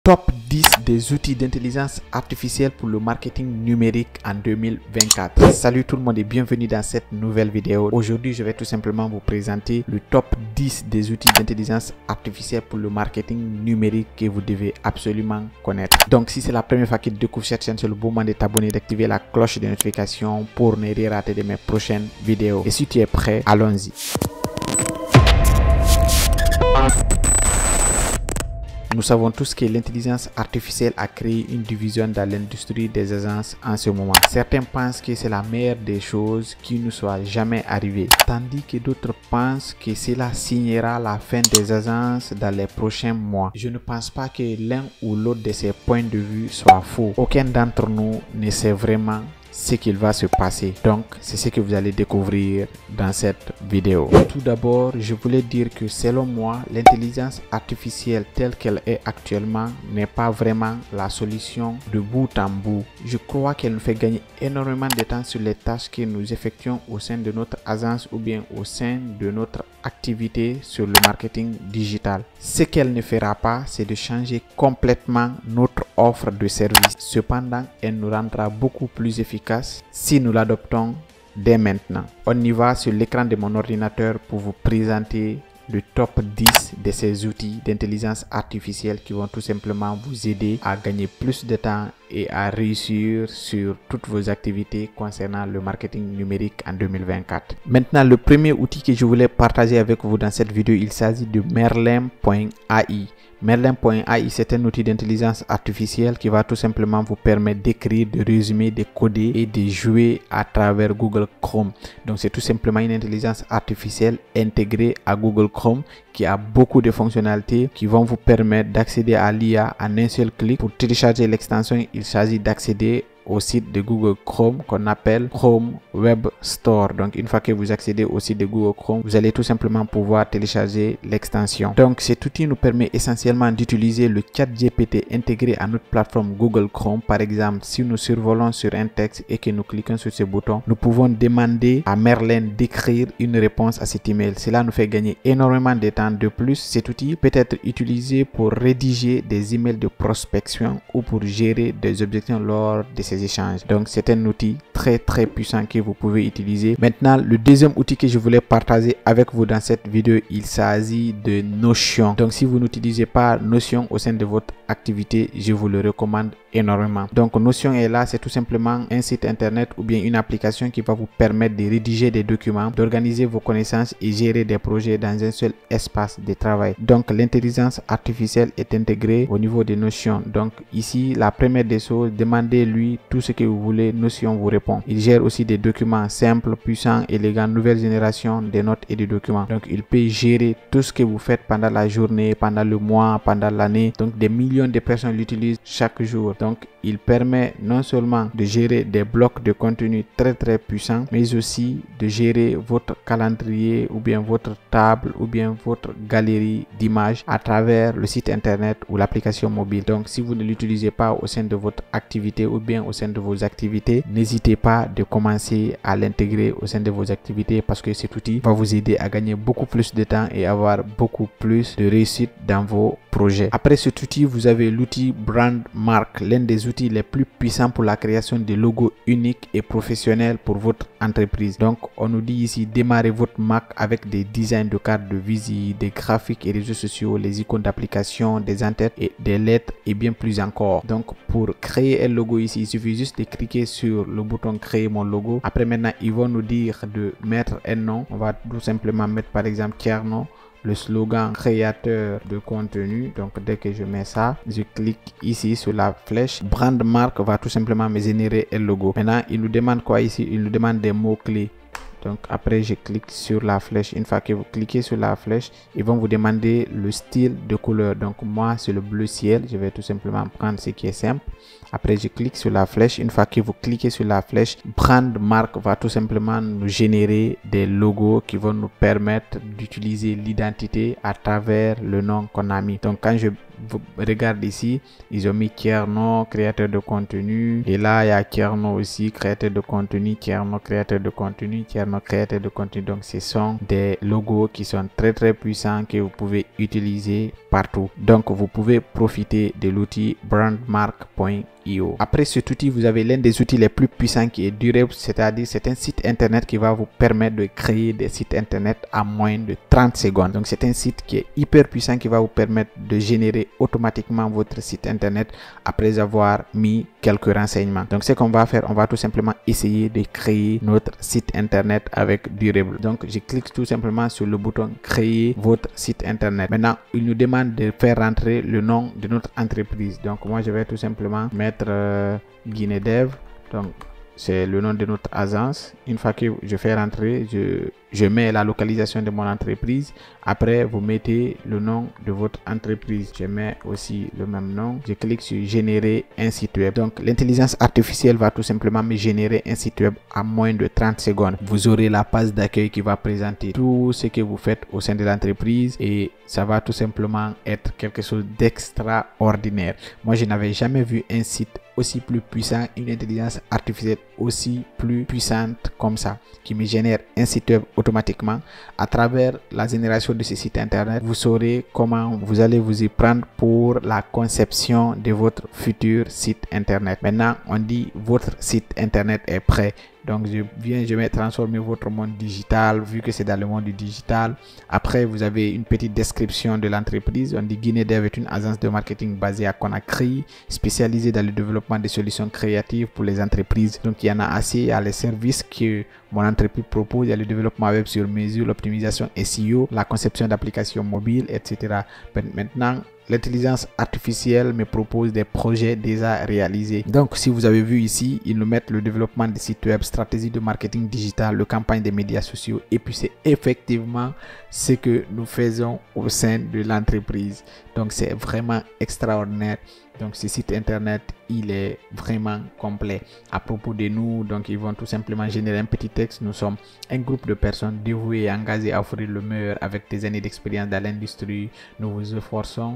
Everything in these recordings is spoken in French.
Top 10 des outils d'intelligence artificielle pour le marketing numérique en 2024. Salut tout le monde et bienvenue dans cette nouvelle vidéo. Aujourd'hui, je vais tout simplement vous présenter le top 10 des outils d'intelligence artificielle pour le marketing numérique que vous devez absolument connaître. Donc, si c'est la première fois que tu découvres cette chaîne, c'est le bon moment de t'abonner et d'activer la cloche de notification pour ne rien rater de mes prochaines vidéos. Et si tu es prêt, allons-y. Nous savons tous que l'intelligence artificielle a créé une division dans l'industrie des agences en ce moment. Certains pensent que c'est la meilleure des choses qui ne soit jamais arrivée, tandis que d'autres pensent que cela signera la fin des agences dans les prochains mois. Je ne pense pas que l'un ou l'autre de ces points de vue soit faux. Aucun d'entre nous ne sait vraiment ce qu'il va se passer. Donc, c'est ce que vous allez découvrir dans cette vidéo. Tout d'abord, je voulais dire que selon moi, l'intelligence artificielle telle qu'elle est actuellement n'est pas vraiment la solution de bout en bout. Je crois qu'elle nous fait gagner énormément de temps sur les tâches que nous effectuons au sein de notre agence ou bien au sein de notre activité sur le marketing digital. Ce qu'elle ne fera pas, c'est de changer complètement notre offre de service. Cependant, elle nous rendra beaucoup plus efficace si nous l'adoptons dès maintenant. On y va sur l'écran de mon ordinateur pour vous présenter le top 10 de ces outils d'intelligence artificielle qui vont tout simplement vous aider à gagner plus de temps et à réussir sur toutes vos activités concernant le marketing numérique en 2024. Maintenant, le premier outil que je voulais partager avec vous dans cette vidéo, il s'agit de Merlin.ai. Merlin.ai, c'est un outil d'intelligence artificielle qui va tout simplement vous permettre d'écrire, de résumer, de coder et de jouer à travers Google Chrome. Donc, c'est tout simplement une intelligence artificielle intégrée à Google Chrome qui a beaucoup de fonctionnalités qui vont vous permettre d'accéder à l'IA en un seul clic. Pour télécharger l'extension, il s'agit d'accéder au site de Google Chrome qu'on appelle Chrome Web Store. Donc une fois que vous accédez au site de Google Chrome, vous allez tout simplement pouvoir télécharger l'extension. Donc cet outil nous permet essentiellement d'utiliser le chat GPT intégré à notre plateforme Google Chrome. Par exemple, si nous survolons sur un texte et que nous cliquons sur ce bouton, nous pouvons demander à Merlin d'écrire une réponse à cet email. Cela nous fait gagner énormément de temps. De plus, cet outil peut être utilisé pour rédiger des emails de prospection ou pour gérer des objections lors de ces échanges. Donc c'est un outil très puissant que vous pouvez utiliser. Maintenant, le deuxième outil que je voulais partager avec vous dans cette vidéo, il s'agit de Notion. Donc si vous n'utilisez pas Notion au sein de votre activité, je vous le recommande énormément. Donc Notion est là, c'est tout simplement un site internet ou bien une application qui va vous permettre de rédiger des documents, d'organiser vos connaissances et gérer des projets dans un seul espace de travail. Donc l'intelligence artificielle est intégrée au niveau de Notion. Donc ici, la première des choses, demandez-lui tout ce que vous voulez, Notion vous répond. Il gère aussi des documents simples, puissants, élégants, nouvelle génération de notes et de documents. Donc il peut gérer tout ce que vous faites pendant la journée, pendant le mois, pendant l'année. Donc des millions de personnes l'utilisent chaque jour. Donc il permet non seulement de gérer des blocs de contenu très puissants, mais aussi de gérer votre calendrier ou bien votre table ou bien votre galerie d'images à travers le site internet ou l'application mobile. Donc si vous ne l'utilisez pas au sein de votre activité ou bien au sein de vos activités, n'hésitez pas de commencer à l'intégrer au sein de vos activités parce que cet outil va vous aider à gagner beaucoup plus de temps et avoir beaucoup plus de réussite dans vos projets. Après cet outil, vous avez l'outil Brandmark, l'un des outils les plus puissants pour la création de logos uniques et professionnels pour votre entreprise. Donc on nous dit ici, démarrez votre marque avec des designs de cartes de visite, des graphiques et réseaux sociaux, les icônes d'application, des entêtes et des lettres et bien plus encore. Donc pour créer un logo ici, il suffit juste de cliquer sur le bouton créer mon logo. Après maintenant, ils vont nous dire de mettre un nom. On va tout simplement mettre par exemple Tierno, le slogan créateur de contenu. Donc dès que je mets ça, je clique ici sur la flèche, Brandmark va tout simplement me générer un logo. Maintenant il nous demande quoi ici? Il nous demande des mots clés. Donc après je clique sur la flèche. Une fois que vous cliquez sur la flèche, ils vont vous demander le style de couleur. Donc moi c'est le bleu ciel, je vais tout simplement prendre ce qui est simple. Après je clique sur la flèche. Une fois que vous cliquez sur la flèche, Brandmark va tout simplement nous générer des logos qui vont nous permettre d'utiliser l'identité à travers le nom qu'on a mis. Donc quand je regarde ici, ils ont mis Kierno, créateur de contenu. Et là, il y a Kierno aussi, créateur de contenu, Kierno, créateur de contenu, Kierno, créateur de contenu. Donc, ce sont des logos qui sont très puissants que vous pouvez utiliser partout. Donc, vous pouvez profiter de l'outil brandmark.io. Après cet outil, vous avez l'un des outils les plus puissants qui est durable, c'est-à-dire c'est un site internet qui va vous permettre de créer des sites internet à moins de 30 secondes. Donc, c'est un site qui est hyper puissant qui va vous permettre de générer automatiquement votre site internet après avoir mis quelques renseignements. Donc, ce qu'on va faire, on va tout simplement essayer de créer notre site internet avec Durable. Donc, je clique tout simplement sur le bouton créer votre site internet. Maintenant, il nous demande de faire rentrer le nom de notre entreprise. Donc, moi, je vais tout simplement mettre Guinedev. Donc, c'est le nom de notre agence. Une fois que je fais rentrer, je mets la localisation de mon entreprise. Après, vous mettez le nom de votre entreprise. Je mets aussi le même nom. Je clique sur générer un site web. Donc, l'intelligence artificielle va tout simplement me générer un site web à moins de 30 secondes. Vous aurez la page d'accueil qui va présenter tout ce que vous faites au sein de l'entreprise et ça va tout simplement être quelque chose d'extraordinaire. Moi, je n'avais jamais vu un site aussi plus puissant, une intelligence artificielle aussi plus puissante comme ça, qui me génère un site web automatiquement. À travers la génération de ce site internet, vous saurez comment vous allez vous y prendre pour la conception de votre futur site internet. Maintenant, on dit votre site internet est prêt. Donc, je vais transformer votre monde digital, vu que c'est dans le monde du digital. Après, vous avez une petite description de l'entreprise. On dit Guinedev est une agence de marketing basée à Conakry, spécialisée dans le développement de solutions créatives pour les entreprises. Donc, il y en a assez. Il y a les services que mon entreprise propose. Il y a le développement web sur mesure, l'optimisation SEO, la conception d'applications mobiles, etc. Maintenant, l'intelligence artificielle me propose des projets déjà réalisés. Donc, si vous avez vu ici, ils nous mettent le développement des sites web, stratégie de marketing digital, le campagne des médias sociaux. Et puis, c'est effectivement ce que nous faisons au sein de l'entreprise. Donc, c'est vraiment extraordinaire. Donc, ce site internet, il est vraiment complet. À propos de nous, donc, ils vont tout simplement générer un petit texte. Nous sommes un groupe de personnes dévouées et engagées à offrir le meilleur avec des années d'expérience dans l'industrie. Nous nous efforçons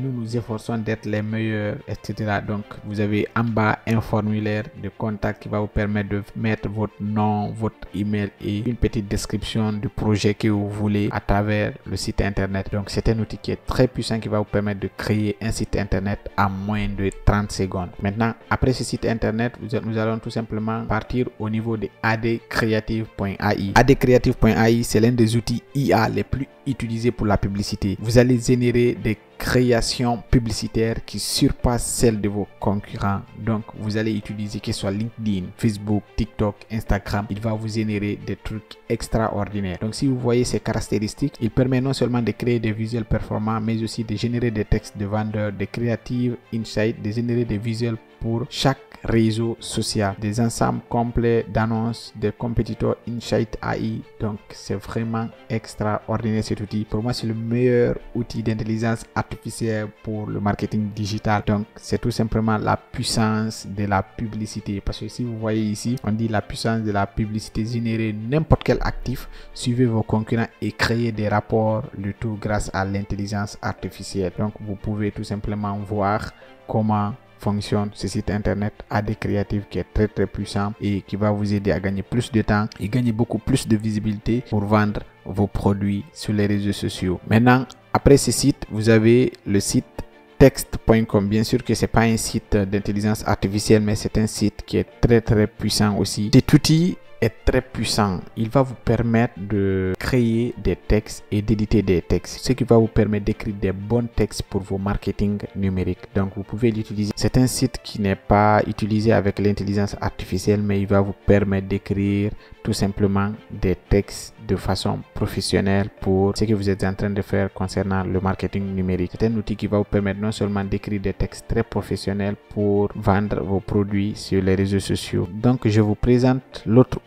d'être les meilleurs, etc. Donc, vous avez en bas un formulaire de contact qui va vous permettre de mettre votre nom, votre email et une petite description du projet que vous voulez à travers le site internet. Donc, c'est un outil qui est très puissant qui va vous permettre de créer un site internet à moins de 30 secondes. Maintenant, après ce site internet, nous allons tout simplement partir au niveau de adcreative.ai. adcreative.ai, c'est l'un des outils IA les plus utilisés pour la publicité. Vous allez générer des créations publicitaires qui surpassent celles de vos concurrents. Donc, vous allez utiliser que ce soit LinkedIn, Facebook, TikTok, Instagram. Il va vous générer des trucs extraordinaires. Donc, si vous voyez ces caractéristiques, il permet non seulement de créer des visuels performants, mais aussi de générer des textes de vendeurs, de creative insights, de générer des visuels pour chaque réseau social, des ensembles complets d'annonces, des compétiteurs Insight AI. Donc, c'est vraiment extraordinaire cet outil. Pour moi, c'est le meilleur outil d'intelligence artificielle pour le marketing digital. Donc, c'est tout simplement la puissance de la publicité. Parce que si vous voyez ici, on dit la puissance de la publicité, générer n'importe quel actif, suivez vos concurrents et créer des rapports, le tout grâce à l'intelligence artificielle. Donc, vous pouvez tout simplement voir comment fonctionne ce site internet adcreative qui est très puissant et qui va vous aider à gagner plus de temps et gagner beaucoup plus de visibilité pour vendre vos produits sur les réseaux sociaux. Maintenant, après ce site, vous avez le site text.com. Bien sûr que c'est pas un site d'intelligence artificielle, mais c'est un site qui est très puissant aussi. Cet outil est très puissant. Il va vous permettre de créer des textes et d'éditer des textes, ce qui va vous permettre d'écrire des bons textes pour vos marketing numériques. Donc, vous pouvez l'utiliser. C'est un site qui n'est pas utilisé avec l'intelligence artificielle, mais il va vous permettre d'écrire tout simplement des textes de façon professionnelle pour ce que vous êtes en train de faire concernant le marketing numérique. C'est un outil qui va vous permettre non seulement d'écrire des textes très professionnels pour vendre vos produits sur les réseaux sociaux. Donc, je vous présente l'autre outil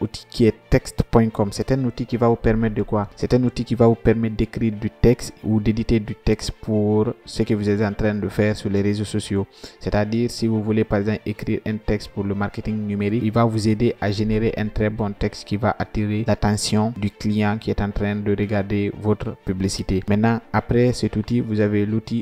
outil qui est text.com. C'est un outil qui va vous permettre de quoi? C'est un outil qui va vous permettre d'écrire du texte ou d'éditer du texte pour ce que vous êtes en train de faire sur les réseaux sociaux. C'est-à-dire, si vous voulez par exemple écrire un texte pour le marketing numérique, il va vous aider à générer un très bon texte qui va attirer l'attention du client qui est en train de regarder votre publicité. Maintenant, après cet outil, vous avez l'outil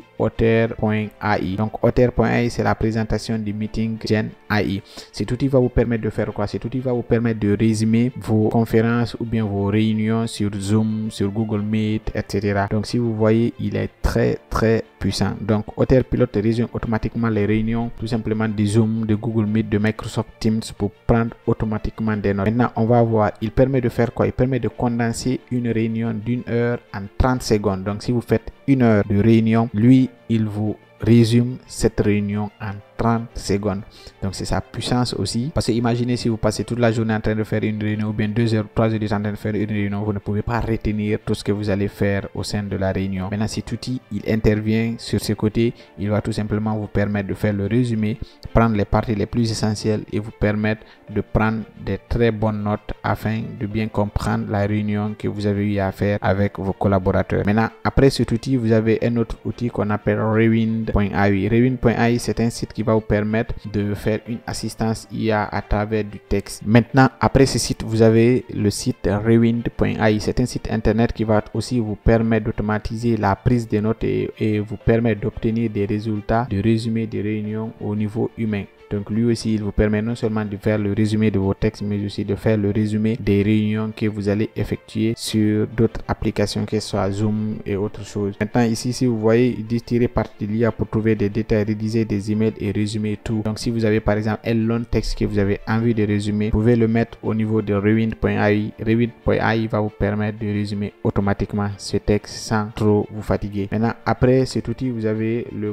Otter.ai. Donc Otter.ai, c'est la présentation du meeting Gen AI. Cet outil va vous permettre de faire quoi? Cet outil va vous permettre de résumer vos conférences ou bien vos réunions sur Zoom, sur Google Meet, etc. Donc si vous voyez, il est très puissant. Donc Otter pilote résume automatiquement les réunions tout simplement de Zoom, de Google Meet, de Microsoft Teams pour prendre automatiquement des notes. Maintenant, on va voir, il permet de faire quoi? Il permet de condenser une réunion d'une heure en 30 secondes. Donc si vous faites une heure de réunion, lui, il vous résume cette réunion en 30 secondes. Donc c'est sa puissance aussi, parce que imaginez si vous passez toute la journée en train de faire une réunion ou bien 2 heures, 3 heures en train de faire une réunion, vous ne pouvez pas retenir tout ce que vous allez faire au sein de la réunion. Maintenant, cet outil, il intervient sur ce côté, il va tout simplement vous permettre de faire le résumé, prendre les parties les plus essentielles et vous permettre de prendre des très bonnes notes afin de bien comprendre la réunion que vous avez eu à faire avec vos collaborateurs. Maintenant, après cet outil, vous avez un autre outil qu'on appelle Rewind.ai. Rewind.ai, c'est un site qui va vous permettre de faire une assistance IA à travers du texte. Maintenant, après ce site, vous avez le site Rewind.ai. C'est un site internet qui va aussi vous permettre d'automatiser la prise de notes et vous permettre d'obtenir des résultats de résumé des réunions au niveau humain. Donc lui aussi, il vous permet non seulement de faire le résumé de vos textes, mais aussi de faire le résumé des réunions que vous allez effectuer sur d'autres applications, que ce soit Zoom et autres choses. Maintenant ici, si vous voyez, il dit tirer parti de l'IA pour trouver des détails, rédiger des emails et résumer tout. Donc si vous avez par exemple un long texte que vous avez envie de résumer, vous pouvez le mettre au niveau de Rewind.ai. Rewind.ai va vous permettre de résumer automatiquement ce texte sans trop vous fatiguer. Maintenant, après cet outil, vous avez le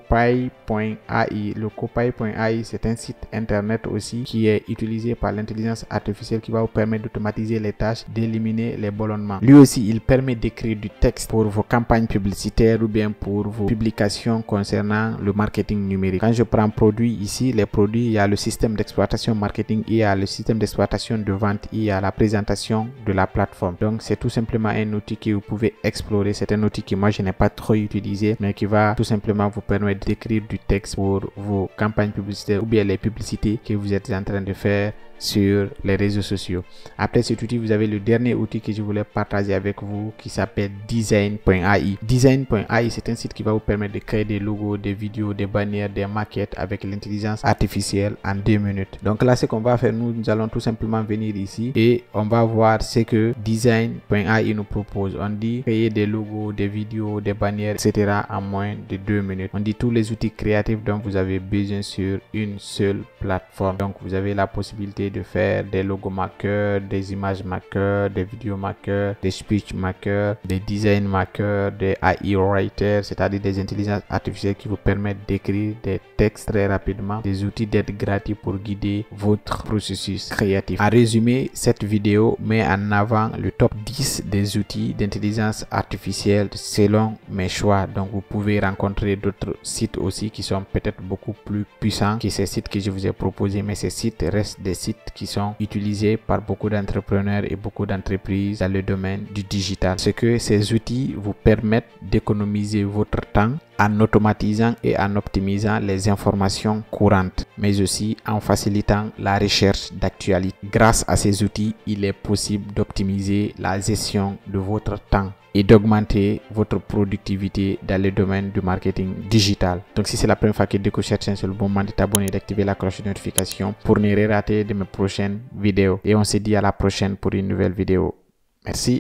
Copy.ai. Le Copy.ai, c'est un site internet aussi qui est utilisé par l'intelligence artificielle qui va vous permettre d'automatiser les tâches, d'éliminer les ballonnements. Lui aussi, il permet d'écrire du texte pour vos campagnes publicitaires ou bien pour vos publications concernant le marketing numérique. Quand je prends produit ici, les produits, il y a le système d'exploitation marketing, il y a le système d'exploitation de vente, il y a la présentation de la plateforme. Donc c'est tout simplement un outil que vous pouvez explorer. C'est un outil que moi je n'ai pas trop utilisé, mais qui va tout simplement vous permettre d'écrire du texte pour vos campagnes publicitaires ou bien les publicités que vous êtes en train de faire sur les réseaux sociaux. Après cet outil, vous avez le dernier outil que je voulais partager avec vous qui s'appelle Design.ai. Design.ai, c'est un site qui va vous permettre de créer des logos, des vidéos, des bannières, des maquettes avec l'intelligence artificielle en 2 minutes. Donc là, ce qu'on va faire, nous allons tout simplement venir ici et on va voir ce que Design.ai nous propose. On dit créer des logos, des vidéos, des bannières, etc. en moins de 2 minutes. On dit tous les outils créatifs dont vous avez besoin sur une seule plateforme. Donc vous avez la possibilité de faire des logos marqueurs, des images marqueurs, des vidéos marqueurs, des speech marqueurs, des design marqueurs, des AI writers, c'est-à-dire des intelligences artificielles qui vous permettent d'écrire des textes très rapidement, des outils d'aide gratuits pour guider votre processus créatif. En résumé, cette vidéo met en avant le top 10 des outils d'intelligence artificielle selon mes choix. Donc vous pouvez rencontrer d'autres sites aussi qui sont peut-être beaucoup plus puissants que ces sites que je vous ai proposés, mais ces sites restent des sites qui sont utilisés par beaucoup d'entrepreneurs et beaucoup d'entreprises dans le domaine du digital. Ce que ces outils vous permettent d'économiser votre temps en automatisant et en optimisant les informations courantes, mais aussi en facilitant la recherche d'actualité. Grâce à ces outils, il est possible d'optimiser la gestion de votre temps et d'augmenter votre productivité dans le domaine du marketing digital. Donc si c'est la première fois que tu découvres cette chaîne, c'est le bon moment de t'abonner et d'activer la cloche de notification pour ne rien rater de mes prochaines vidéos. Et on se dit à la prochaine pour une nouvelle vidéo. Merci.